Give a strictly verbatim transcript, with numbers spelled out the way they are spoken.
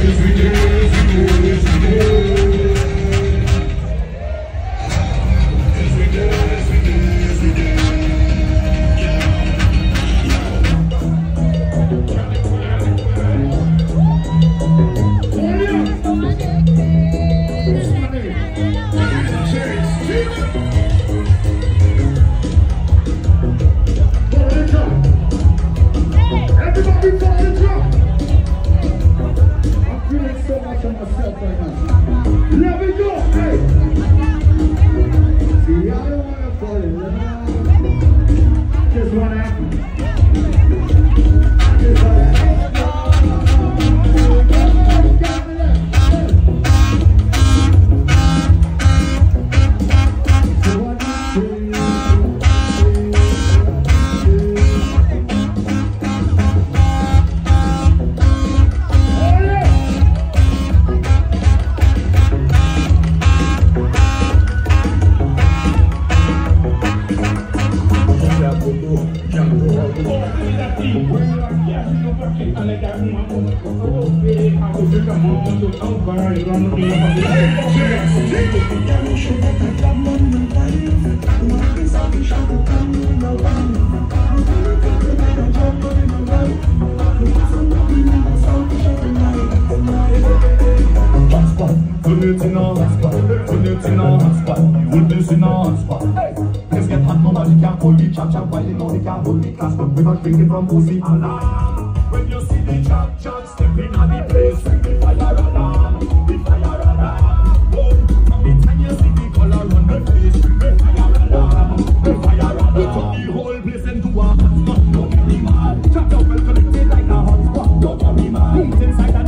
Drinking from Uzi alarm. When you see the chop chop stepping on the place, the fire alarm, the fire alarm. Oh, from the time you see the color on the face, the fire alarm, the fire alarm. We took the whole place into a hot spot. Don't worry man, chop chop well connected like a hot spot. Don't worry man, inside